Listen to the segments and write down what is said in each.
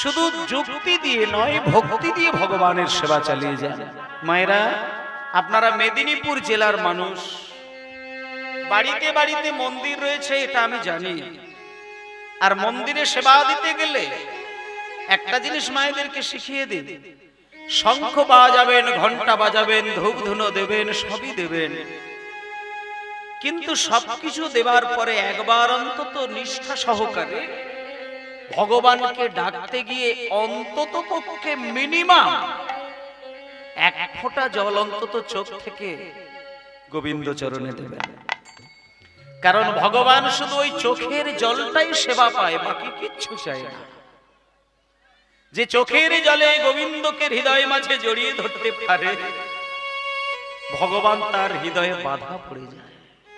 শুধু যুক্তি দিয়ে নয়, ভক্তি দিয়ে ভগবানের সেবা চালিয়ে যান। মায়েরা, আপনারা মেদিনীপুর জেলার মানুষ, বাড়িতে বাড়িতে মন্দির রয়েছে এটা আমি জানি। আর মন্দিরে সেবা দিতে গেলে একটা জিনিস মায়েদেরকে শিখিয়ে দিন, শঙ্খ বাজাবেন, ঘন্টা বাজাবেন, ধূপ ধুনো দেবেন, সবই দেবেন, কিন্তু সবকিছু দেবার পরে একবার অন্তত নিষ্ঠা সহকারে ভগবানকে ডাকতে গিয়ে অন্তত পক্ষে মিনিমাম এক ফোঁটা জল অন্তত চোখ থেকে গোবিন্দ চরণে দেবেন। কারণ ভগবান শুধু ওই চোখের জলটাই সেবা পায়, বাকি কিচ্ছু চায় না। যে চোখের জলে গোবিন্দকে হৃদয় মাঝে জড়িয়ে ধরতে পারে, ভগবান তার হৃদয়ে বাধা পড়ে যায়।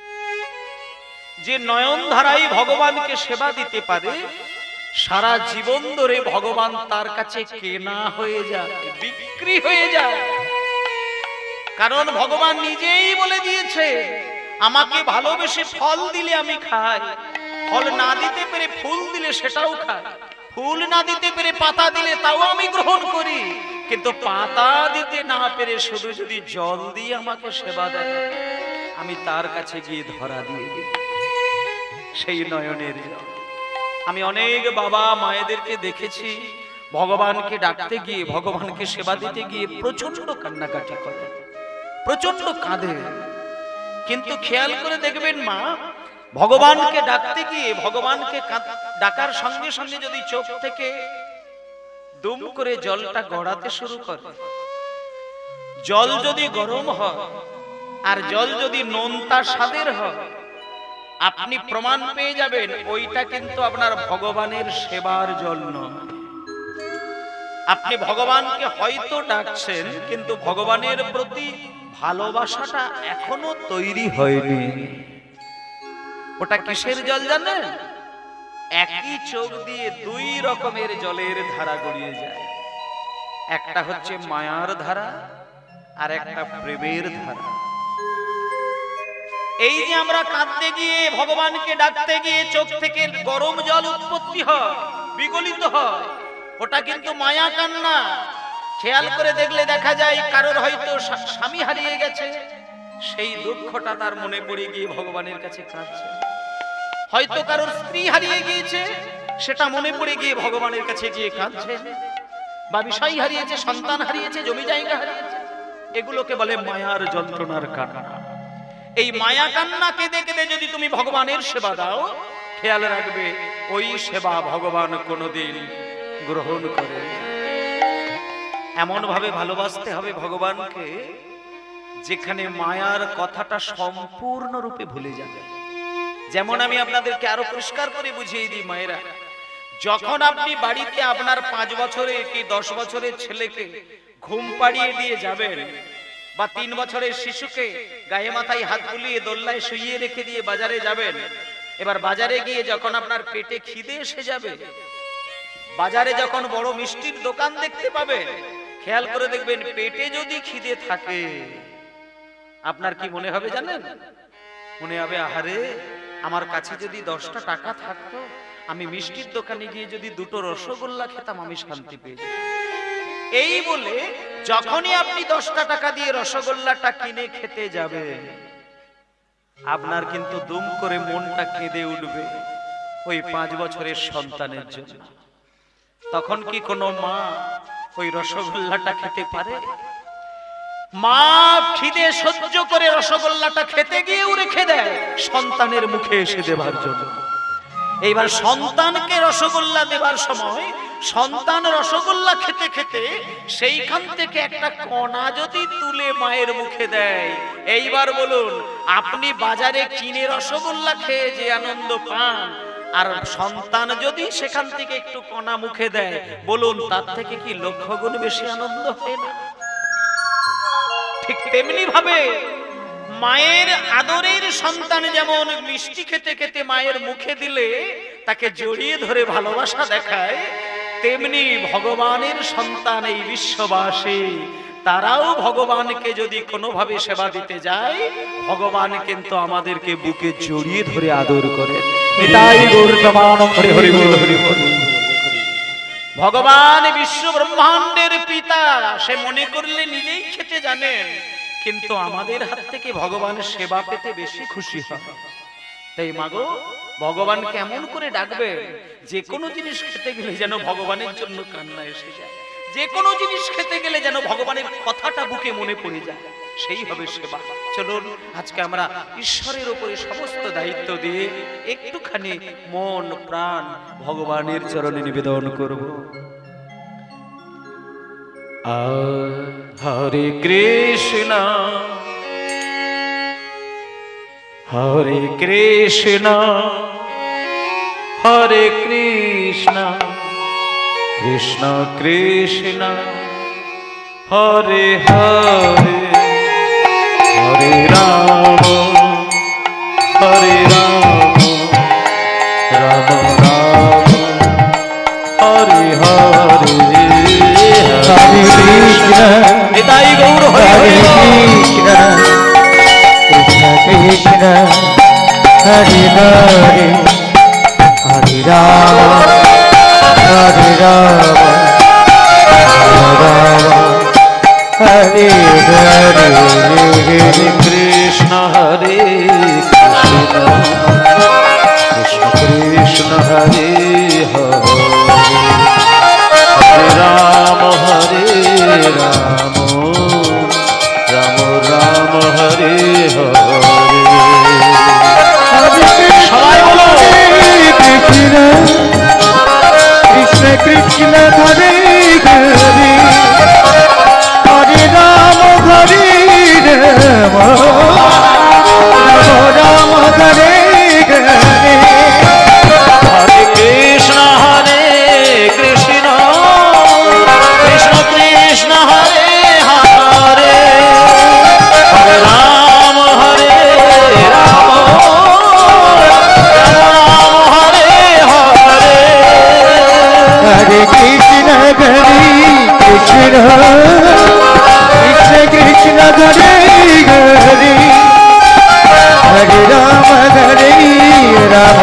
যে নয়ন ধারায় ভগবানকে সেবা দিতে পারে, সারা জীবন ধরে ভগবান তার কাছে কেনা হয়ে যায়, বিক্রি হয়ে যায়। কারণ ভগবান নিজেই বলে দিয়েছে, আমাকে ভালোবেসে ফল দিলে আমি খাই, ফল না দিতে পেরে ফুল দিলে সেটাও খাই, ফুল না দিতে পেরে পাতা দিলে তাও আমি গ্রহণ করি, কিন্তু পাতা দিতে না পেরে শুধু যদি জল দিয়ে আমাকে সেবা দেয়, আমি তার কাছে গিয়ে ধরা দিয়ে দিই সেই নয়নের জল। আমি অনেক বাবা মায়েদেরকে দেখেছি ভগবানকে ডাকতে গিয়ে, ভগবানকে সেবা দিতে গিয়ে প্রচন্ড কান্নাকাটি করে, প্রচন্ড কাঁদে। কিন্তু খেয়াল করে দেখবেন মা, ভগবানকে ডাকতে গিয়ে, ভগবানকে ডাকার সঙ্গে সঙ্গে যদি চোখ থেকে দুম করে জলটা গড়াতে শুরু করে, জল যদি গরম হয় আর জল যদি নোনতা স্বাদের হয়, আপনি প্রমাণ পেয়ে যাবেন ওইটা কিন্তু আপনার ভগবানের সেবার জল নয়। আপনি ভগবানকে হয়তো ডাকছেন, কিন্তু ভগবানের প্রতি ভালোবাসাটা এখনো তৈরি হয়নি। ওটা কিসের জল জানেন? একই চোখ দিয়ে দুই রকমের জলের ধারা গড়িয়ে যায়। একটা হচ্ছে মায়ার ধারা আর একটা প্রেমের ধারা। এই যে আমরা কাঁদতে গিয়ে, ভগবানকে ডাকতে গিয়ে চোখ থেকে গরম জল উৎপত্তি হয়, বিগলিত হয়, ওটা কিন্তু মায়া কান্না। খেয়াল করে দেখলে দেখা যায় কারোর হয়তো স্বামী হারিয়ে গেছে, সেই দুঃখটা তার মনে পড়ে গিয়ে ভগবানের কাছে কাঁদছে। হয়তো কারোর স্ত্রী হারিয়ে গিয়েছে, সেটা মনে পড়ে গিয়ে ভগবানের কাছে গিয়ে কাঁদছে। বা বিষয় হারিয়েছে, সন্তান হারিয়েছে, জমি জায়গা হারিয়েছে, এগুলোকে বলে মায়ার যন্ত্রণার কান্না। এই মায়া কান্না কেঁদে কেঁদে যদি তুমি ভগবানের সেবা দাও, খেয়াল রাখবে ওই সেবা ভগবান কোনোদিন গ্রহণ করে। এমন ভাবে ভালোবাসতে হবে ভগবানকে যেখানে মায়ার কথাটা সম্পূর্ণরূপে ভুলে যাবে। যেমন আমি আপনাদেরকে আরো পরিষ্কার করে বুঝিয়ে দিই মায়েরা, যখন আপনি বাড়িতে আপনার 5 বছরের কি 10 বছরের ছেলেকে ঘুম পাড়িয়ে দিয়ে যাবেন, বা 3 বছরের শিশুকে গায়ে মাথায় হাত বুলিয়ে দোলনায় শুইয়ে রেখে দিয়ে বাজারে যাবেন, এবার বাজারে গিয়ে যখন আপনার পেটে খিদে এসে যাবে, বাজারে যখন বড় মিষ্টির দোকান দেখতে পাবেন, খেয়াল করে দেখবেন পেটে যদি খিদে থাকে, আপনার কি মনে হবে জানেন? মনে হবে আহারে, আমার কাছে যদি 10টা টাকা থাকতো, আমি মিষ্টির দোকানে গিয়ে যদি 2টো রসগোল্লা খেতাম, আমি শান্তি পেয়ে যেতাম। এই বলে যখনই আপনি 10টা টাকা দিয়ে রসগোল্লাটা কিনে খেতে যাবে, আপনার কিন্তু দুম করে মনটা কেঁদে উঠবে ওই 5 বছরের সন্তানের জন্য। তখন কি কোনো মা ওই রসগোল্লাটা খেতে পারে? মা খিদে সহ্য করে রসগোল্লাটা খেতে গিয়েও রেখে দেয় সন্তানের মুখে এসে দেবার জন্য। এইবার সন্তানকে রসগোল্লা দেবার সময় সন্তান রসগোল্লা খেতে খেতে সেইখান থেকে একটা কণা যদি তুলে মায়ের মুখে দেয়, এইবার বলুন আপনি বাজারে কিনে রসগোল্লা খেয়ে যে আনন্দ পান, আর সন্তান যদি সেখান থেকে একটু কণা মুখে দেয়, বলুন তার থেকে কি লক্ষ গুণ বেশি আনন্দ হয় না? ঠিক তেমনি ভাবে মায়ের আদরের সন্তান যেমন মিষ্টি খেতে খেতে মায়ের মুখে দিলে তাকে জড়িয়ে ধরে ভালোবাসা দেখায়, তেমনি ভগবানের সন্তান এই বিশ্ববাসী তারাও ভগবানকে যদি কোনোভাবে সেবা দিতে যায়, ভগবান কিন্তু আমাদেরকে বুকে জড়িয়ে ধরে আদর করেন। নিতাই গৌর প্রেমানন্দে হরি বল হরি বল। ভগবান বিশ্ব ব্রহ্মাণ্ডের পিতা, সে মনে করলে নিজেই খেতে জানেন, কিন্তু আমাদের হাত থেকে ভগবান সেবা পেতে বেশি খুশি হয়। তাই মাগো, ভগবান কেমন করে ডাকবে? যে কোনো জিনিস খেতে গেলে যেন ভগবানের জন্য কান্না এসে যায়, যে কোনো জিনিস খেতে গেলে যেন ভগবানের কথাটা বুকে মনে পড়ে যায়, সেই হবে সেবা। চলুন আজকে আমরা ঈশ্বরের উপরে সমস্ত দায়িত্ব দিয়ে একটুখানি মন প্রাণ ভগবানের চরণে নিবেদন করব। হরে কৃষ্ণ হরে কৃষ্ণ হরে কৃষ্ণ কৃষ্ণ কৃষ্ণ হরে হরে হরে রাম হরে রাম রাম রাম হরে হরে হরে কৃষ্ণ নিতাই গৌর হরে কৃষ্ণ কৃষ্ণ কৃষ্ণ হরে হরে হরে রাম হরে রাম হরে হরে হরে কৃষ্ণ হরে কৃষ্ণ কৃষ্ণ কৃষ্ণ হরে হরে হরে রাম রাম রাম রাম হরে হরে। সবাই বলো কৃষ্ণ কৃষ্ণ কৃষ্ণ হরে হরে হরে রাম রাম রাম হরে হরে হরে কৃষ্ণ কৃষ্ণ কৃষ্ণ কৃষ্ণ হরে হরে হরে রাম রাম রাম হরে হরে হরে কৃষ্ণ কৃষ্ণ কৃষ্ণ কৃষ্ণ হরে হরে হরে রাম রাম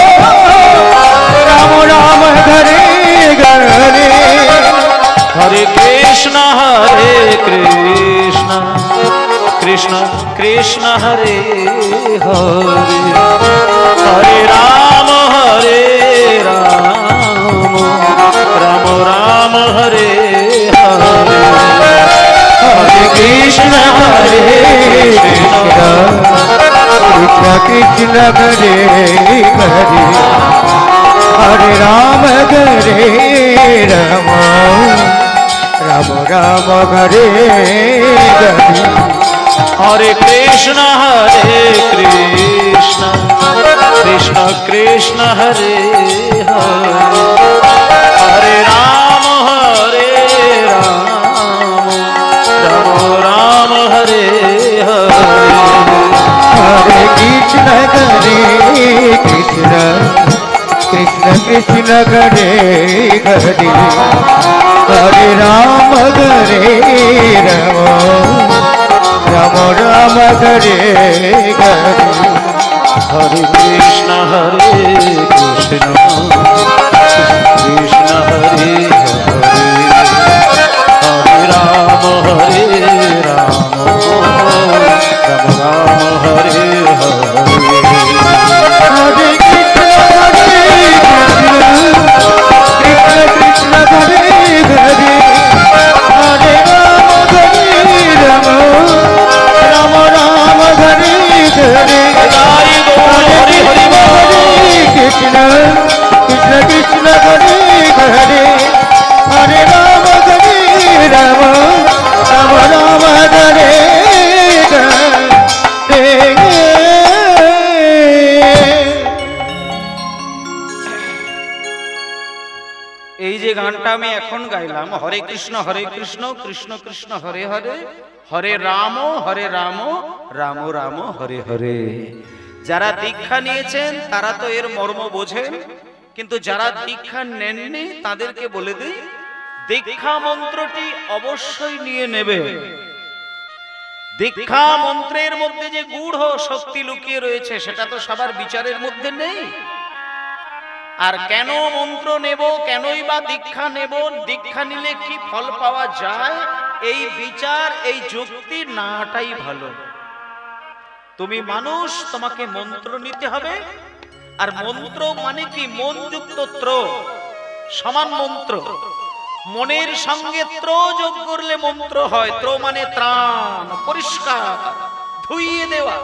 রাম রাম হরে হরে হরে কৃষ্ণ কৃষ্ণ কৃষ্ণ কৃষ্ণ হরে হরে হরে রাম রাম রাম হরে হরে হরে কৃষ্ণ কৃষ্ণ কৃষ্ণ কৃষ্ণ হরে হরে হরে রাম রাম রাম রাম হরে হরে হরে কৃষ্ণ কৃষ্ণ কৃষ্ণ কৃষ্ণ হরে হরে হরে রাম রাম রাম হরে হরে হরে কৃষ্ণ কৃষ্ণ কৃষ্ণ কৃষ্ণ হরে হরে হরে রাম রাম রাম রাম হরে হরে হরে কৃষ্ণ কৃষ্ণ কৃষ্ণ হরে হরে হরে রাম রাম রাম হরে হরে হরে কৃষ্ণ কৃষ্ণ কৃষ্ণ হরে হরে হরে রাম রাম রাম রাম হরে হরে হরে কৃষ্ণ কৃষ্ণ কৃষ্ণ হরে হরে হরে রাম রাম রাম রাম হরে এই যে গানটা আমি এখন গাইলাম, হরে কৃষ্ণ কৃষ্ণ কৃষ্ণ হরে হরে হরে রাম রাম রাম হরে হরে। যারা দীক্ষা নিয়েছেন তারা তো এর মর্ম বোঝেন, কিন্তু যারা দীক্ষা নেননি তাদেরকে বলে দিই, দীক্ষা মন্ত্রটি অবশ্যই নিয়ে নেবে। দীক্ষা মন্ত্রের মধ্যে যে গূঢ় শক্তি লুকিয়ে রয়েছে সেটা তো সবার বিচারের মধ্যে নেই। আর কেন মন্ত্র নেব, কেনই বা দীক্ষা নেব, দীক্ষা নিলে কি ফল পাওয়া যায়, এই বিচার এই যুক্তি নাটাই ভালো। তুমি মানুষ, তোমাকে মন্ত্র নিতে হবে। আর মন্ত্র মানে কি? মন যুক্ত ত্র, সমান মন্ত্র। মনের সঙ্গে ত্র যোগ করলে মন্ত্র হয়। ত্র মানে ত্রাণ, পরিষ্কার, ধুইয়ে দেওয়া।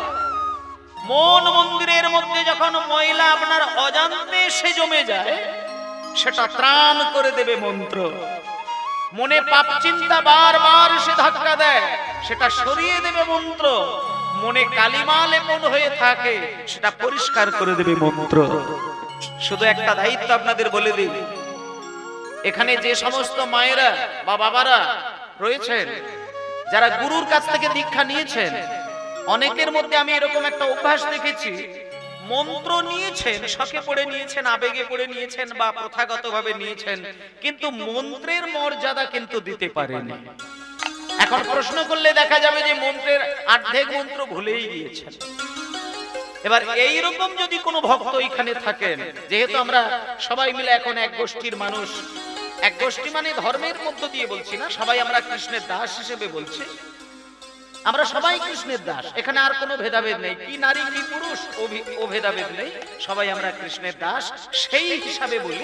মন মন্দিরের মধ্যে যখন ময়লা আপনার অজান্তে এসে জমে যায়, সেটা ত্রাণ করে দেবে মন্ত্র। মনে পাপ চিন্তা বারবার সে ধাক্কা দেয়, সেটা সরিয়ে দেবে মন্ত্র। মনে কালিমা লেপন হয়ে থাকে, সেটা পরিষ্কার করে দেবে মন্ত্র। শুধু একটা দায়িত্ব আপনাদের বলে দিই, এখানে যে সমস্ত মায়েরা বা বাবারা রয়েছেন, যারা গুরুর কাছ থেকে দীক্ষা নিয়েছেন, অনেকের মধ্যে আমি এরকম একটা অভ্যাস দেখেছি, মন্ত্র নিয়েছেন, শখে পড়ে নিয়েছেন, আবেগে পড়ে নিয়েছেন বা প্রথাগতভাবে নিয়েছেন, কিন্তু মন্ত্রের মর্যাদা কিন্তু দিতে পারেনি। এখন প্রশ্ন করলে দেখা যাবে যে মন্ত্রের অর্ধেক মন্ত্র ভুলেই গিয়েছেন। এবার এইরকম যদি কোনো ভক্ত এখানে থাকেন, যেহেতু আমরা সবাই মিলে এখন এক গোষ্ঠীর মানুষ, এক গোষ্ঠী মানে ধর্মের মধ্য দিয়ে বলছি না, সবাই আমরা কৃষ্ণের দাস হিসেবে বলছি। আমরা সবাই কৃষ্ণের দাস, এখানে আর কোনো ভেদাভেদ নেই, কি নারী কি পুরুষ ও ভেদাভেদ নেই, সবাই আমরা কৃষ্ণের দাস। সেই হিসাবে বলি,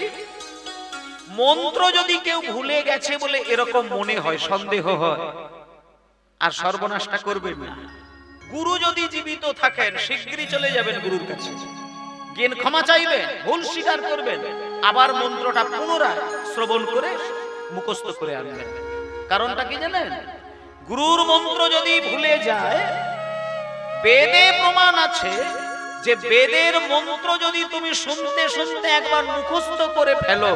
মন্ত্র যদি কেউ ভুলে গেছে বলে এরকম মনে হয়, সন্দেহ হয়, আর সর্বনাশটা করবেন না। গুরু যদি জীবিত থাকেন, শিগগিরই চলে যাবেন গুরুর কাছে, গিয়ে ক্ষমা চাইবেন, ভুল স্বীকার করবেন, আবার মন্ত্রটা পুনরায় শ্রবণ করে মুখস্থ করে আনবেন। কারণটা কি জানেন? গুরুর মন্ত্র যদি ভুলে যায়, বেদে প্রমাণ আছে যে বেদের মন্ত্র যদি তুমি শুনতে শুনতে একবার মুখস্থ করে ফেলো,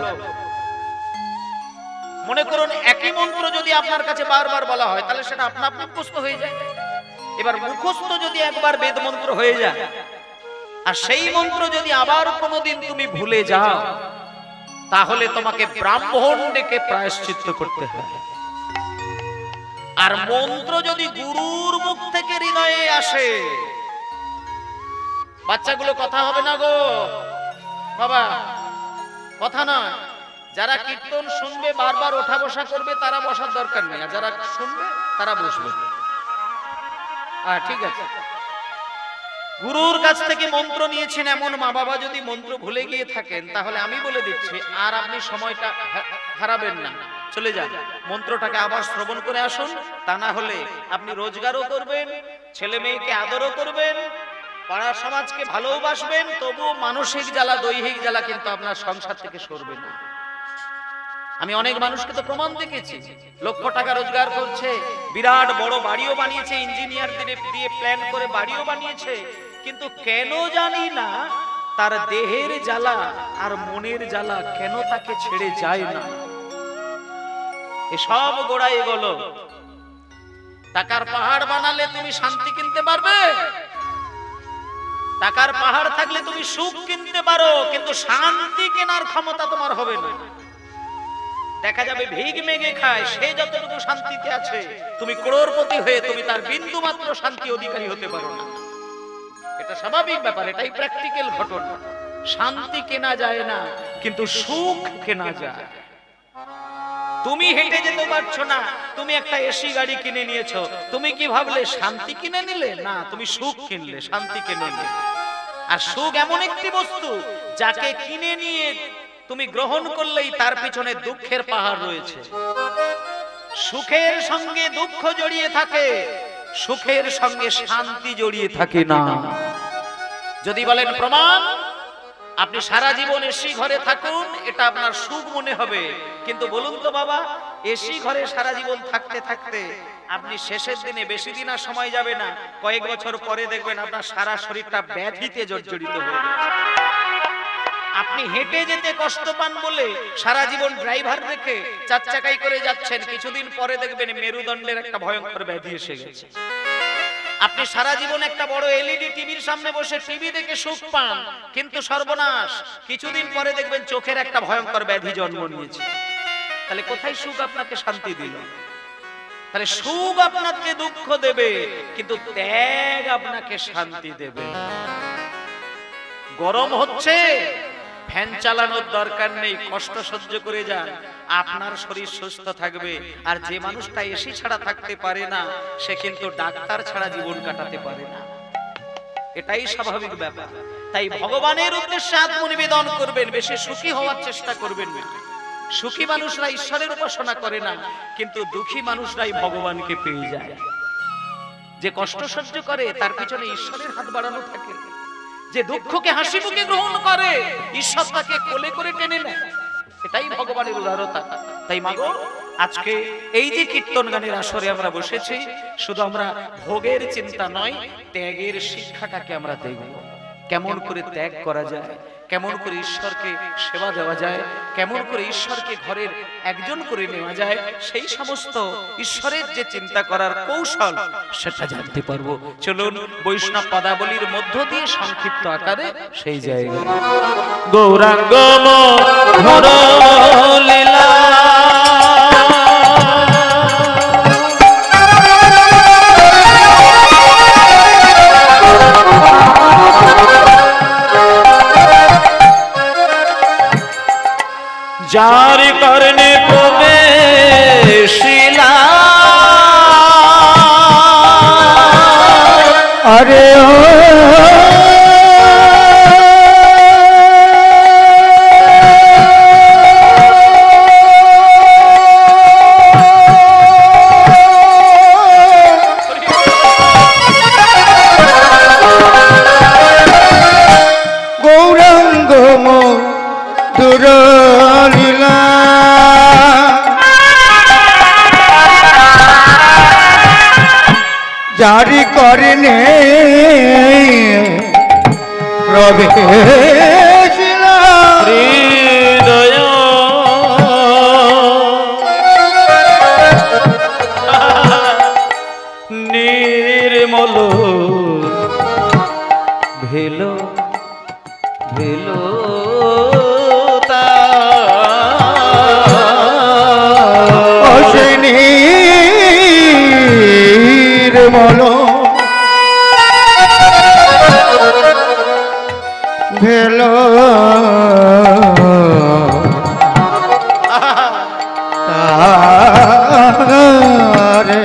মনে করুন একই মন্ত্র যদি আপনার কাছে বারবার বলা হয়, তাহলে সেটা আপনা আপনি মুখস্থ হয়ে যায়। এবার মুখস্থ যদি একবার বেদ মন্ত্র হয়ে যায়, আর সেই মন্ত্র যদি আবার কোনোদিন তুমি ভুলে যাও, তাহলে তোমাকে ব্রাহ্মণ ডেকে প্রায়শ্চিত্ত করতে হবে। আর মন্ত্র যদি গুরুর মুখ থেকে হৃদয়ে আসে, বাচ্চাগুলো কথা হবে না গো বাবা, কথা না। যারা কীর্তন শুনবে, বারবার ওঠা বসা করবে, তারা বসার দরকার নেই, আর যারা শুনবে তারা বসবে। ঠিক আছে। গুরুর কাছ থেকে মন্ত্র নিয়েছেন এমন মা বাবা যদি মন্ত্র ভুলে গিয়ে থাকেন, তাহলে আমি বলে দিচ্ছি, আর আপনি সময়টা হারাবেন না, চলে যান, মন্ত্রটাকে আবার শ্রবণ করে আসুন। তা না হলে আপনি রোজগারও করবেন, ছেলে মেয়েকে আদরও করবেন, পাড়া সমাজকে ভালোবাসবেন, তবুও মানসিক জ্বালা, দৈহিক জ্বালা কিন্তু আপনার সংসার থেকে সরবে না। আমি অনেক মানুষকে তো প্রমাণ দেখেছি, লক্ষ টাকা রোজগার করছে, বিরাট বড় বাড়িও বানিয়েছে, ইঞ্জিনিয়ার দিয়ে প্ল্যান করে বাড়িও বানিয়েছে, কিন্তু কেন জানি না তার দেহের জ্বালা আর মনের জ্বালা কেন তাকে ছেড়ে যায় না। এসব গোড়ায় গেল। টাকার পাহাড় বানালে তুমি শান্তি কিনতে পারবে? টাকার পাহাড় থাকলে তুমি সুখ কিনতে পারো, কিন্তু শান্তি কেনার ক্ষমতা তোমার হবে না। দেখা যাবে ভিগ মেঘে খায়, সে যতটুকু শান্তিতে আছে, তুমি করোড়পতি হয়ে তুমি তার বিন্দু মাত্র শান্তি অধিকারী হতে পারো না। এটা স্বাভাবিক ব্যাপার, এটাই প্র্যাকটিক্যাল ঘটনা। শান্তি কেনা যায় না, কিন্তু সুখ কেনা যায়। তুমি হেঁটে যেতে পারছো না, তুমি একটা এসি গাড়ি কিনে নিয়েছো, তুমি কি ভাবলে শান্তি কিনে নিলে? না, তুমি সুখ কিনলে, শান্তি কিনে নিলে। আর সুখ এমন একটি বস্তু, যাকে কিনে নিয়ে তুমি গ্রহণ করলেই তার পিছনে দুঃখের পাহাড় রয়েছে। সুখের সঙ্গে দুঃখ জড়িয়ে থাকে, সুখের সঙ্গে শান্তি জড়িয়ে থাকে না। যদি বলেন প্রমাণ, আপনি সারা জীবন এসি ঘরে থাকুন, এটা আপনার সুখ মনে হবে, কিন্তু বলুন তো বাবা, এসি ঘরে সারা জীবন থাকতে থাকতে আপনি শেষের দিনে, বেশি দিন আর সময় যাবে না, কয়েক বছর পরে দেখবেন আপনার সারা শরীরটা ব্যাধিতে জর্জরিত হয়ে গেছে। আপনি হেঁটে যেতে কষ্ট পান বলে সারা জীবন ড্রাইভার রেখে চার চাকাই করে যাচ্ছেন, কিছুদিন পরে দেখবেন মেরুদণ্ডের একটা ভয়ঙ্কর ব্যাধি এসে গেছে। আপনি সারা জীবন একটা বড় এলইডি টিভির সামনে বসে টিভি দেখে সুখ পান, কিন্তু সর্বনাশ, কিছুদিন পরে দেখবেন চোখের একটা ভয়ঙ্কর ব্যাধি জন্ম নিয়েছে। তাহলে কোথায় সুখ আপনাকে শান্তি দিল? তাহলে সুখ আপনাকে দুঃখ দেবে, কিন্তু ত্যাগ আপনাকে শান্তি দেবে। গরম হচ্ছে, ফ্যান চালানোর দরকার নেই, কষ্ট সহ্য করে যান, আপনার শরীর সুস্থ থাকবে। আর যে মানুষটা এসি ছাড়া থাকতে পারে না, সে কিন্তু ডাক্তার ছাড়া জীবন কাটাতে পারে না, এটাই স্বাভাবিক ব্যাপার। তাই ভগবানের উদ্দেশ্যে আত্মনিবেদন করবেন, বেশি সুখী হওয়ার চেষ্টা করবেন না। সুখী মানুষরা ঈশ্বরের উপাসনা করে না, কিন্তু দুঃখী মানুষরাই ভগবানকে পেয়ে যায়। যে কষ্ট সহ্য করে তার পিছনে ঈশ্বরের হাত বাড়ানো থাকে, যে দুঃখকে হাসি মুখে গ্রহণ করে ঈশ্বর তাকে কোলে করে টেনে নেয়, এটাই ভগবানের উদারতা। তাই মাগো, আজকে এই যে কীর্তন গানের আসরে আমরা বসেছি, শুধু আমরা ভোগের চিন্তা নয়, ত্যাগের শিক্ষাটাকে আমরা দেখব। কেমন করে ত্যাগ করা যায়, কেমন করে ঈশ্বরকে সেবা দেওয়া যায়, কেমন করে ঈশ্বরকে ঘরের একজন করে নেওয়া যায়, সেই সমস্ত ঈশ্বরের যে চিন্তা করার কৌশল সেটা জানতে পারবো। চলুন বৈষ্ণব পদাবলীর মধ্য দিয়ে সংক্ষিপ্ত আকারে সেই জায়গায় গৌরাঙ্গ লীলা যার করনে প্রবেশিলা अरे ओ गौरांग मधुर लीला जारी करने प्रवेशिला हृदय निर्मल भेलो भेलो निर्मल भेलो तारे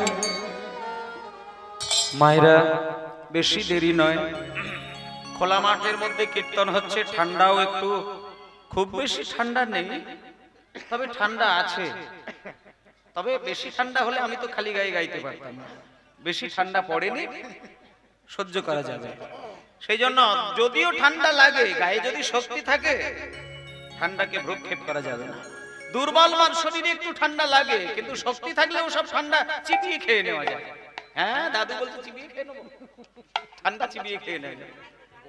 মায়েরা বেশি দেরি নয়, খোলা মাঠের মধ্যে কীর্তন হচ্ছে, ঠান্ডাও একটু, খুব বেশি ঠান্ডা নেই, তবে ঠান্ডা আছে। তবে বেশি ঠান্ডা হলে আমি তো খালি গায়ে গাইতে পারতাম না, বেশি ঠান্ডা পড়েনি, সহ্য করা যাবে। সেই জন্য যদিও ঠান্ডা লাগে, গায়ে যদি শক্তি থাকে ঠান্ডাকে ভ্রুক্ষেপ করা যাবে না। দুর্বল মান শরীরে একটু ঠান্ডা লাগে, কিন্তু শক্তি থাকলেও সব ঠান্ডা চিবিয়ে খেয়ে নেওয়া যায়। হ্যাঁ, দাদু বলছে চিবিয়ে খেয়ে নেবো, ঠান্ডা চিবিয়ে খেয়ে নেওয়া যায়।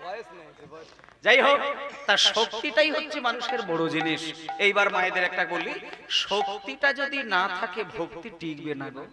যাই হোক, তার শক্তিটাই হচ্ছে মানুষের বড় জিনিস। এইবার মায়েদের একটা বলি, শক্তিটা যদি না থাকে ভক্তি টিকবে না গো।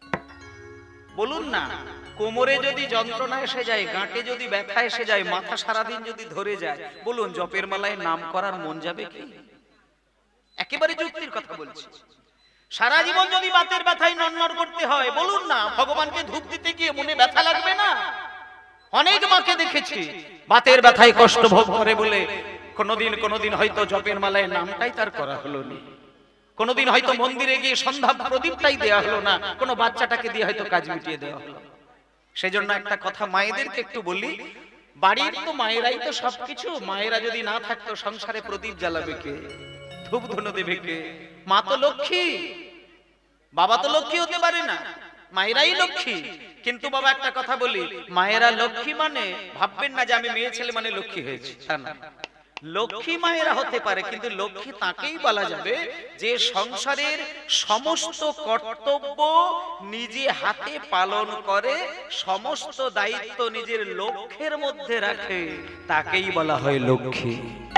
বলুন না, কোমরে যদি যন্ত্রণা এসে যায়, গাঁটে যদি ব্যথা এসে যায়, মাথা সারাদিন যদি ধরে যায়, বলুন জপের মালায় নাম করার মন যাবে কি? একেবারে যুক্তির কথা বলছি। সারা জীবন যদি বাতের ব্যথায় নড়নড় করতে হয়, বলুন না ভগবানকে ধূপ দিতে গিয়ে মনে ব্যথা লাগবে না? অনেক মাকে দেখেছি বাতের ব্যথায় কষ্ট ভোগ করে বলে কোনদিন হয়তো জপের মালায় নামটাই তার করা হলো না, কোনদিন হয়তো মন্দিরে গিয়ে সন্ধ্যা প্রদীপটাই দেওয়া হলো না, কোনো বাচ্চাটাকে দিয়ে হয়তো কাজ মিটিয়ে দেওয়া হলো। সেজন্য একটা কথা মায়েদেরকে একটু বলি, বাড়ির তো মায়েরাই তো সবকিছু। মায়েরা যদি না থাকতো সংসারে প্রদীপ জ্বালাবে কে, ধূপ ধুনো দেবে কে? মা তো লক্ষ্মী, বাবা তো লক্ষ্মী হতে পারে না, মায়েরাই লক্ষ্মী। কিন্তু বাবা একটা কথা বলি, মায়েরা লক্ষ্মী মানে ভাববেন না যে আমি মেয়ে ছেলে মানে লক্ষ্মী হয়েছে, তা না। লক্ষ্মী মায়েরা হতে পারে, কিন্তু লক্ষ্মী তাকেই বলা যাবে যে সংসারের সমস্ত কর্তব্য নিজে হাতে পালন করে, সমস্ত দায়িত্ব নিজের লক্ষ্যের মধ্যে রাখে, তাকেই বলা হয় লক্ষ্মী।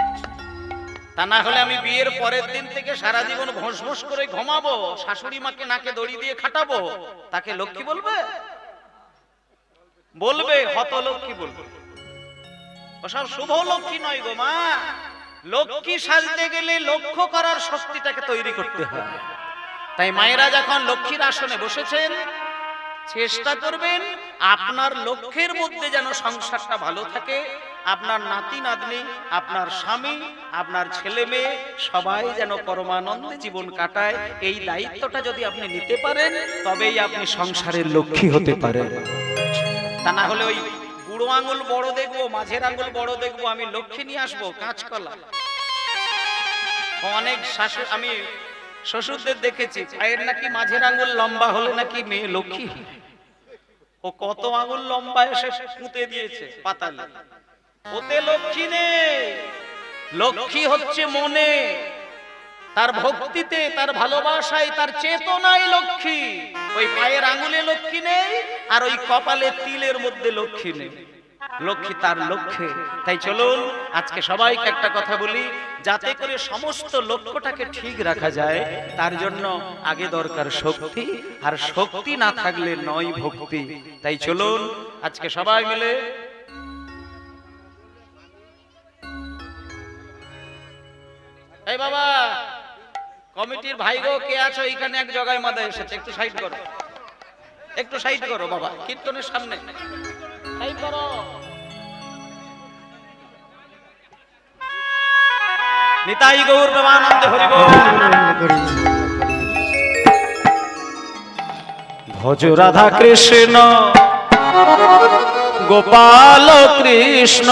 তা না হলে আমি বিয়ের পরের দিন থেকে সারা জীবন ভোঁস ভোঁস করে ঘুমাবো, শাশুড়ি মাকে নাকে দড়ি দিয়ে খাটাবো, তাকে লক্ষ্মী বলবে? বলবে হত লক্ষ্মী বলবে। ওসব শুভ লক্ষ্মী নয় গো মা। লক্ষ্মী সাজতে গেলে লক্ষ্য করার শক্তিটাকে তৈরি করতে হয়। তাই মায়েরা যখন লক্ষ্মীর আসনে বসেছেন, চেষ্টা করবেন আপনার লক্ষ্যের মধ্যে যেন সংসারটা ভালো থাকে, আপনার নাতি নাতনি, আপনার স্বামী, আপনার ছেলে মেয়ে সবাই যেন পরমানন্দে জীবন কাটায়, এই দায়িত্বটা যদি আপনি নিতে পারেন তবেই আপনি সংসারের লক্ষ্মী হতে পারেন। তা না হলে ওই বুড়ো আঙুল বড় দেখবো, মাঝের আঙুল বড় দেখবো, আমি লক্ষ্মী নিয়ে আসবো কাঁচকলা। অনেক শাশুড়ি আমি শ্বশুরদের দেখেছি, পায়ের নাকি মাঝের আঙুল লম্বা হলে নাকি মেয়ে লক্ষ্মী। ও কত আঙুল লম্বা এসে পুঁতে দিয়েছে পাতালে, ওতে লক্ষ্মী নেই। লক্ষ্মী হচ্ছে মনে, তার ভক্তিতে, তার ভালোবাসায়, তার চেতনায় লক্ষ্মী। ওই পায়ের আঙুলে লক্ষ্মী নেই, আর ওই কপালে তিলের মধ্যে লক্ষ্মী নেই। লক্ষ্মী তার লক্ষ্যে। তাই চলুন আজকে সবাইকে একটা কথা বলি, যাতে করে সমস্ত লক্ষ্যটাকে ঠিক রাখা যায়, তার জন্য আগে দরকার শক্তি, আর শক্তি না থাকলে নয় ভক্তি। তাই চলুন আজকে সবাই মিলে এই বাবা কমিটির ভাই গো কে আছো এখানে, এক জায়গায় মাদা এসেছে, একটু সাইড করো, একটু সাইড করো বাবা, কীর্তনের সামনে সাইড করো। নিতাই গৌর প্রেমানন্দে হরি বল। ভজ রাধা কৃষ্ণ গোপাল কৃষ্ণ,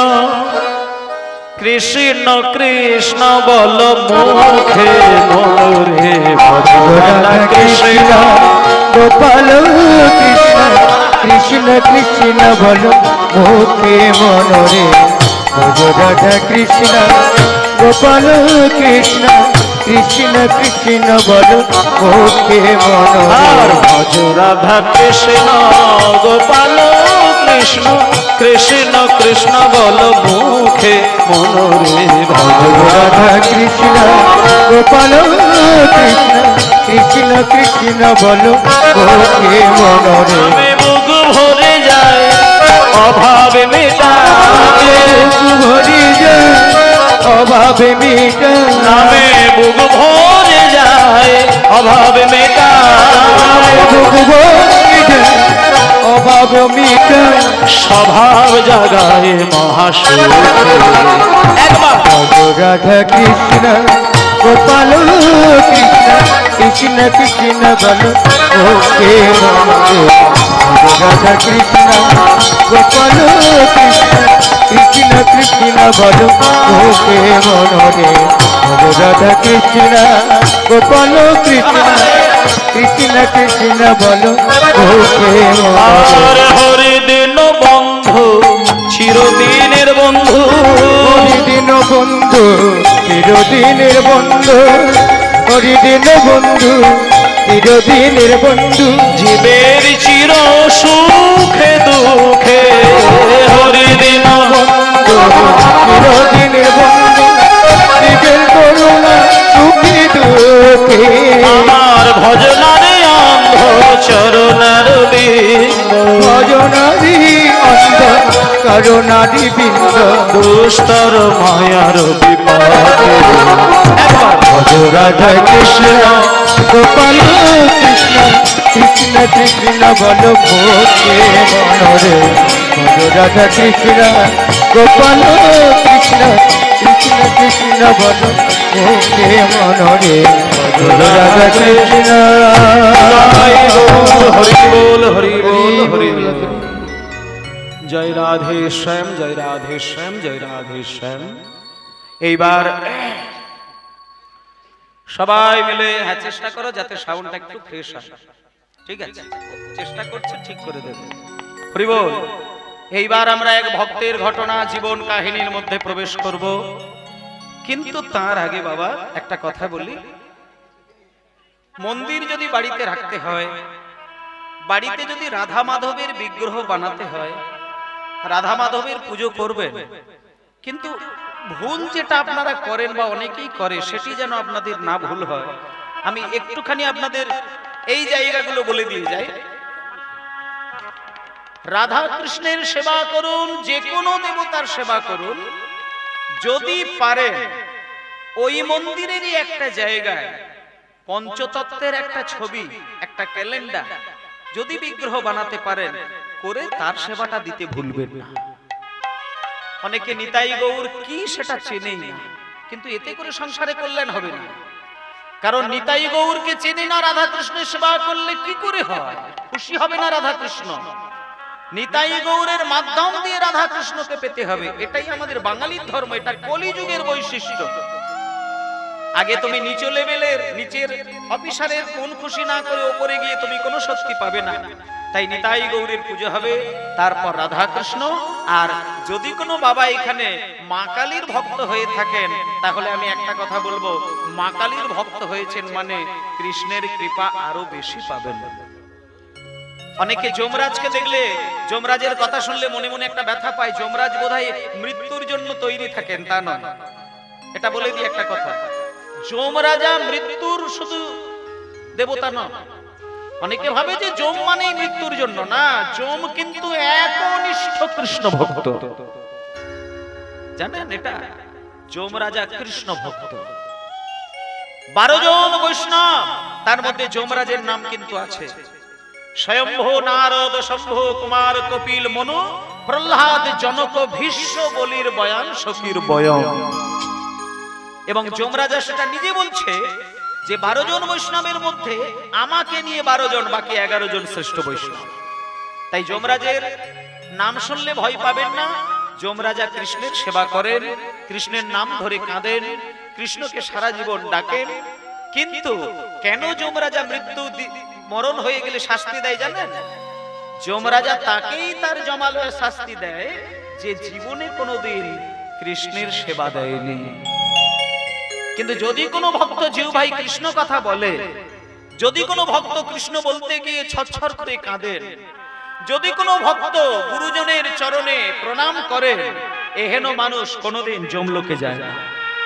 কৃষ্ণ কৃষ্ণ বল মুখে মোরে। ভজ রাধা কৃষ্ণ গোপাল কৃষ্ণ, কৃষ্ণ কৃষ্ণ বল মুখে মনরে। ভজ রাধা কৃষ্ণ গোপাল কৃষ্ণ, কৃষ্ণ কৃষ্ণ বল মুখে মনরে। ভজ রাধা কৃষ্ণ গোপাল কৃষ্ণ, কৃষ্ণ কৃষ্ণ বল মুখে মনরে। ভজ রাধা কৃষ্ণ গোপাল কৃষ্ণ, কৃষ্ণ কৃষ্ণ বল মুখে মনরে। নামে বুক ভরে যায় অভাবে মেটাবে, ভরি যায় অভাবে মিটা। নামে বুক ভরে যায় অভাবে মেটাবে, বুক ভরে যায় অভাব মিটা। স্বভাব জাগায় মহাসুখ। একবার ভজ রাধা কৃষ্ণ গোপাল কৃষ্ণ, কৃষ্ণ কৃষ্ণ বল ওকে মনরে। ভজ রাধা কৃষ্ণ গোপাল কৃষ্ণ, কৃষ্ণ কৃষ্ণ বল ওকে মনরে। ভজ রাধা কৃষ্ণ গোপাল কৃষ্ণ, কৃষ্ণ কৃষ্ণ বল ওকে মনরে। আর হরি দিন বন্ধু চিরদিনের বন্ধু, হরিদিন বন্ধু চিরদিনের বন্ধু, হরিদিন বন্ধু চিরদিনের বন্ধু। জীবের চির সুখে দুঃখে হরিদিন বন্ধু। চিরদিনের বন্ধু, জীবের করুণা সুখী দুঃখে। আমার ভজনারে অন্ধ চরণার বিন্দ, ভজনারি অন্ধ করুণারি বৃন্দ। দুস্তর মায়ার বিপদে। একবার ভজ রাধা কৃষ্ণ গোপাল কৃষ্ণ, কৃষ্ণ কৃষ্ণ বল ভোকে মনরে। ভজ রাধা কৃষ্ণ গোপাল কৃষ্ণ, কৃষ্ণ কৃষ্ণ বল ভোকে মনরে। ভজ রাধা কৃষ্ণ। হরি বল হরি বল হরি বল। জয় রাধে শ্যাম, জয় রাধে শ্যাম, জয় রাধে শ্যাম। এইবার সবাই মিলে হ্যাঁ চেষ্টা করো যাতে সাউন্ডটা একটু ফ্রেশ আসে। ঠিক আছে, চেষ্টা করছে ঠিক করে দেবে। হরি বল। এইবার আমরা এক ভক্তের ঘটনা জীবন কাহিনীর মধ্যে প্রবেশ করব, কিন্তু তার আগে বাবা একটা কথা বলি। মন্দির যদি বাড়িতে রাখতে হয়, বাড়িতে যদি রাধা মাধবের বিগ্রহ বানাতে হয়, রাধা মাধবের পুজো করবেন, কিন্তু ভুল যেটা আপনারা করেন বা অনেকেই করে, সেটি যেন আপনাদের না ভুল হয়। আমি একটুখানি আপনাদের এই জায়গাগুলো বলে দিয়ে যাই। রাধা কৃষ্ণের সেবা করুন, যে কোনো দেবতার সেবা করুন, যদি পারেন ওই মন্দিরেরই একটা জায়গায় পঞ্চতত্ত্বের একটা ছবি, একটা ক্যালেন্ডার যদি বিগ্রহ বানাতে পারেন, করে তার সেবাটা দিতে ভুলবেন না। অনেকে নিতাই গৌর কি সেটা চেনেই না, কিন্তু এতে করে সংসারে কল্যাণ হবে না। কারণ নিতাই গৌরকে চেনে না, রাধা কৃষ্ণের সেবা করলে কি করে হয়? খুশি হবে না রাধা কৃষ্ণ। নিতাই গৌরের মাধ্যম দিয়ে রাধা কৃষ্ণকে পেতে হবে, এটাই আমাদের বাঙালির ধর্ম, এটা কলিযুগের বৈশিষ্ট্য। আগে তুমি নিচু লেভেলের নিচের অফিসারের কোন খুশি না করে উপরে গিয়ে তুমি কোনো শক্তি পাবে না। তাই নিতাই গৌরের পুজো হবে, তারপর রাধা কৃষ্ণ। আর যদি কোনো বাবা এখানে মা কালীর ভক্ত হয়ে থাকেন, তাহলে আমি একটা কথা বলবো, মা কালীর ভক্ত হয়েছেন মানে কৃষ্ণের কৃপা আরো বেশি পাবেন। অনেকে যমরাজকে দেখলে, যমরাজের কথা শুনলে মনে মনে একটা ব্যথা পায়, যমরাজ বোধহয় মৃত্যুর জন্য তৈরি থাকেন, তা নয়। এটা বলে দিই একটা কথা, যমরাজা মৃত্যুর শুধু দেবতা নয়। অনেকে ভাবে যে যম মানেই মৃত্যুর জন্য, না, যম কিন্তু একনিষ্ঠ কৃষ্ণ ভক্ত। জানেন এটা? যমরাজা কৃষ্ণ ভক্ত। 12 জন বৈষ্ণব, তার মধ্যে যমরাজের নাম কিন্তু আছে। স্বয়ম্ভু, নারদ, শম্ভু, কুমার, কপিল, মনু, প্রহ্লাদ, জনক, ভীষ্ম, বলির বয়ান, সখীর বয়ন। এবং যমরাজা সেটা নিজে বলছে যে 12 জন বৈষ্ণবের মধ্যে আমাকে নিয়ে 12 জন, বাকি 11 জন শ্রেষ্ঠ বৈষ্ণব। তাই যমরাজের নাম শুনলে ভয় পাবেন না। যমরাজা কৃষ্ণের সেবা করেন, কৃষ্ণের নাম ধরে কাঁদেন, কৃষ্ণকে সারা জীবন ডাকেন। কিন্তু কেন যমরাজা মরণ হয়ে গেলে শাস্তি দেয় জানেন? যমরাজা তাকেই তার জমালয়ে শাস্তি দেয় যে জীবনে কোনোদিন কৃষ্ণের সেবা দেয়নি। কিন্তু যদি কোনো ভক্ত জিউ ভাই কৃষ্ণ কথা বলে, যদি কোনো ভক্ত কৃষ্ণ বলতে গিয়ে ছটছট করে কাঁদেন, যদি কোনো ভক্ত গুরুজনের চরণে প্রণাম করে, এহেন মানুষ কোনোদিন যমলোকে যায় না।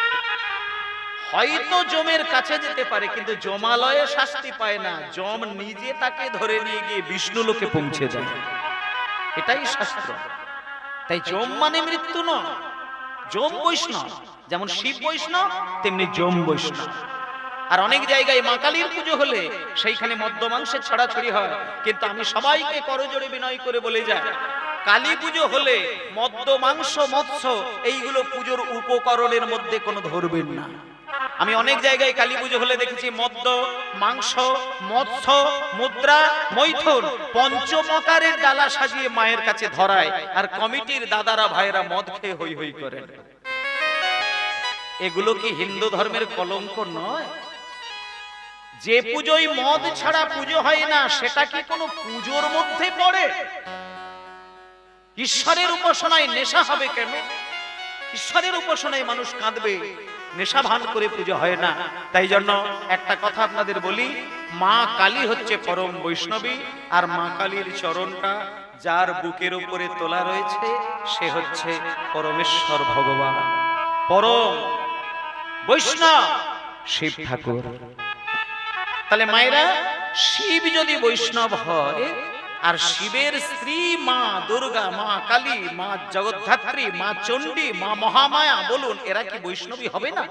হয়তো যমের কাছে যেতে পারে, কিন্তু যমালয়ে শাস্তি পায় না। যম নিজে তাকে ধরে নিয়ে গিয়ে বিষ্ণু লোকে পৌঁছে যায়, এটাই শাস্ত্র। তাই যম মানে মৃত্যু নয়, যম বৈষ্ণব। যেমন শিব বৈষ্ণব, তেমনি যম বৈষ্ণব। আর অনেক জায়গায় মা কালীর পুজো হলে সেইখানে মদ্য মাংসের ছড়াছড়ি হয়, কিন্তু আমি সবাইকে করজোড়ে বিনয় করে বলে যাই, কালী পুজো হলে মদ্য, মাংস, মৎস্য এইগুলো পুজোর উপকরণের মধ্যে কোনো ধরবেন না। আমি অনেক জায়গায় কালী পুজো হলে দেখেছি মদ্য, মাংস, মৎস্য, মুদ্রা, মৈথুন, পঞ্চমকারের ডালা সাজিয়ে মায়ের কাছে ধরায়, আর কমিটির দাদারা ভাইরা মদ খেয়ে হই হই করেন। এগুলো কি হিন্দু ধর্মের কলঙ্ক নয়? যে পুজোয় মদ ছাড়া পুজো হয় না, সেটা কি কোনো পুজোর মধ্যে পড়ে? ঈশ্বরের উপাসনায় নেশা হবে কেন? ঈশ্বরের উপাসনায় মানুষ কাঁদবে, নেশা ভান করে পুজো হয় না। তাই জন্য একটা কথা আপনাদের বলি, মা কালী হচ্ছে পরম বৈষ্ণবী, আর মা কালীর চরণটা যার বুকের উপরে তোলা রয়েছে সে হচ্ছে পরমেশ্বর ভগবান, পরম বৈষ্ণব শিব ঠাকুর। তাহলে মায়েরা, শিব যদি বৈষ্ণব হয়, আর শিবের স্ত্রী মা দুর্গা, মা কালী, মা জগদ্ধাত্রী, মা চণ্ডী, মা মহামায়া, বলুন এরা কি বৈষ্ণবী হবে না?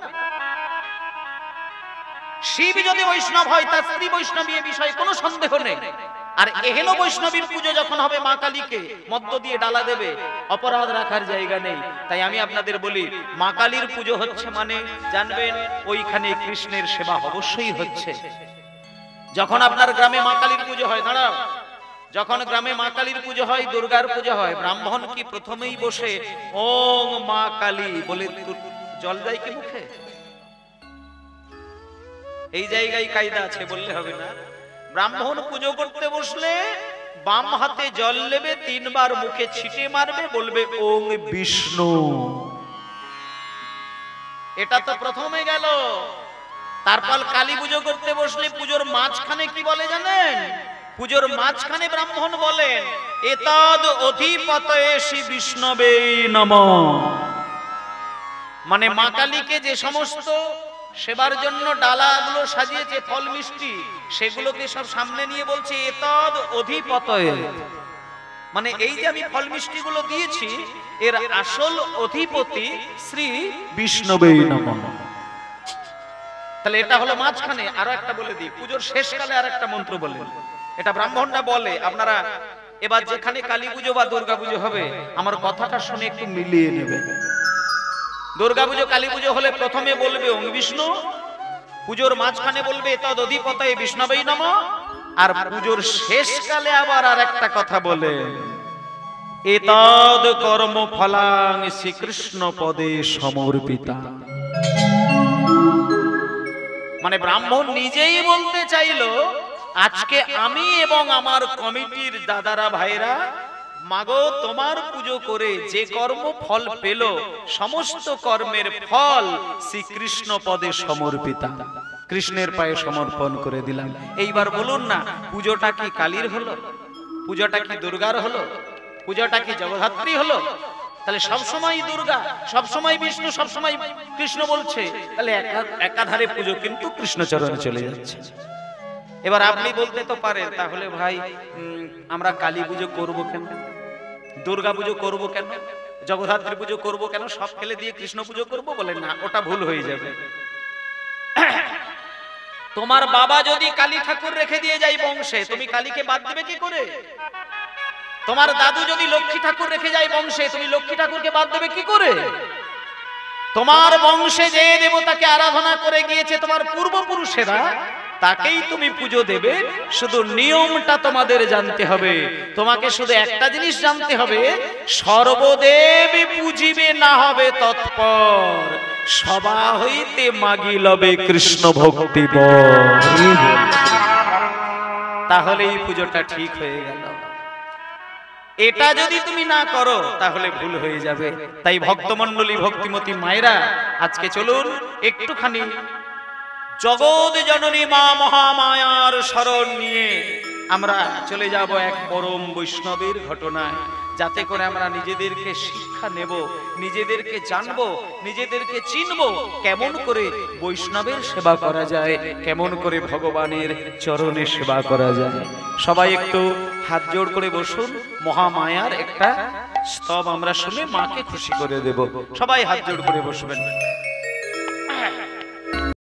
শিব যদি বৈষ্ণব হয়, তার স্ত্রী বৈষ্ণবী, এ বিষয়ে কোনো সন্দেহ নেই। আর এহেন বৈষ্ণবীর পুজো যখন হবে, মা কালীকে মদ্য দিয়ে ডালা দেবে, অপরাধ রাখার জায়গা নেই। তাই আমি আপনাদের বলি, মা কালীর পুজো হচ্ছে মানে জানবেন ওইখানে কৃষ্ণের সেবা অবশ্যই হচ্ছে। যখন আপনার গ্রামে মা কালীর পুজো হয়, দাঁড়াও, যখন গ্রামে মা কালীর পুজো হয়, দুর্গার পুজো হয়, ব্রাহ্মণ কি প্রথমেই বসে ওং মা কালী বলে জল যায় কি মুখে? এই জায়গায় কায়দা আছে, বললে হবে না। ব্রাহ্মণ পুজো করতে বসলে বাম হাতে জল নেবে, 3 বার মুখে ছিটে মারবে, বলবে ওং বিষ্ণু। এটা তো প্রথমে গেল। তারপর কালী পুজো করতে বসলে পুজোর মাঝখানে কি বলে জানেন? পুজোর মাঝখানে ব্রাহ্মণ বলেন এতদ অধিপতয়ে শ্রী বিষ্ণবে নমঃ। মানে মা কালীকে যে সমস্ত সেবার জন্য ডালাগুলো সাজিয়েছে, ফল মিষ্টি, সেগুলোকে সব সামনে নিয়ে বলছে এতদ অধিপতয়ে। মানে এই যে আমি ফল মিষ্টিগুলো দিয়েছি, এর আসল অধিপতি শ্রী বিষ্ণবে নমঃ। তাহলে এটা হলো মাঝখানে। আরো একটা বলে দিই, পুজোর শেষকালে আর একটা মন্ত্র বলে, এটা ব্রাহ্মণরা বলে, আপনারা এবার যেখানে কালী পুজো বা দুর্গা পুজো হবে আমার কথাটা শুনে একটু মিলিয়ে নেবে। দুর্গা পুজো কালী পুজো হলে প্রথমে বলবে ওং বিষ্ণু, পুজোর মাঝখানে বলবে তদধিপতয়ে বিষ্ণবে নমঃ, আর পুজোর শেষকালে আবার আর একটা কথা বলে এতদ কর্ম ফলাং শ্রীকৃষ্ণ পদে সমর্পিতা। মানে ব্রাহ্মণ নিজেই বলতে চাইলো আজকে আমি এবং আমার কমিটির দাদারা ভাইরা মাগো তোমার পুজো করে যে কর্ম ফল পেল সমস্ত কর্মের ফল শ্রীকৃষ্ণ পদে সমর্পিতা, কৃষ্ণের পায়ে সমর্পণ করে দিলাম। এইবার বলুন না, পুজোটা কি কালীর হলো? পুজোটা কি দুর্গার হলো? পুজোটা কি জগদ্ধাত্রী হলো? তাহলে সবসময় দুর্গা, সবসময় বিষ্ণু, সবসময় কৃষ্ণ বলছে, তাহলে একাধারে পুজো কিন্তু কৃষ্ণচরণে চলে যাচ্ছে। এবার আপনি বলতে তো পারেন তাহলে ভাই আমরা কালী পুজো করবো কেন, দুর্গা পুজো করবো কেন, জগদ্ধাত্রী পুজো করবো কেন, সব ফেলে দিয়ে কৃষ্ণ পুজো করবো? বলেন না, ওটা ভুল হয়ে যাবে। তোমার বাবা যদি কালী ঠাকুর রেখে দিয়ে যায় বংশে, তুমি কালীকে বাদ দেবে কি করে? তোমার দাদু যদি লক্ষ্মী ঠাকুর রেখে যায় বংশে, তুমি লক্ষ্মী ঠাকুরকে বাদ দেবে কি করে? তোমার বংশে যে দেবতাকে আরাধনা করে গিয়েছে তোমার পূর্বপুরুষেরা, তাকেই তুমি পুজো দেবে। শুধু নিয়মটা তোমাদের জানতে হবে। তোমাকে শুধু একটা জিনিস জানতে হবে, সর্বদেবী পুজিবে না হবে তৎপর, সবা হইতে মাগি লবে কৃষ্ণ ভক্তি বল। তাহলে এই পুজোটা ঠিক হয়ে গেল। এটা যদি তুমি না করো তাহলে ভুল হয়ে যাবে। তাই ভক্তমণ্ডলী, ভক্তিমতী মায়েরা, আজকে চলুন একটুখানি জগৎ জননী মা মহামায়ার শরণ নিয়ে আমরা চলে যাব এক পরম বৈষ্ণবের ঘটনায়, যাতে করে আমরা নিজেদেরকে শিক্ষা নেব, নিজেদেরকে জানবো, নিজেদেরকে চিনবো, কেমন করে বৈষ্ণবের সেবা করা যায়, কেমন করে ভগবানের চরণে সেবা করা যায়। সবাই একটু হাত জোড় করে বসুন, মহামায়ার একটা স্তব আমরা শুনে মাকে খুশি করে দেব। সবাই হাত জোড় করে বসবেন।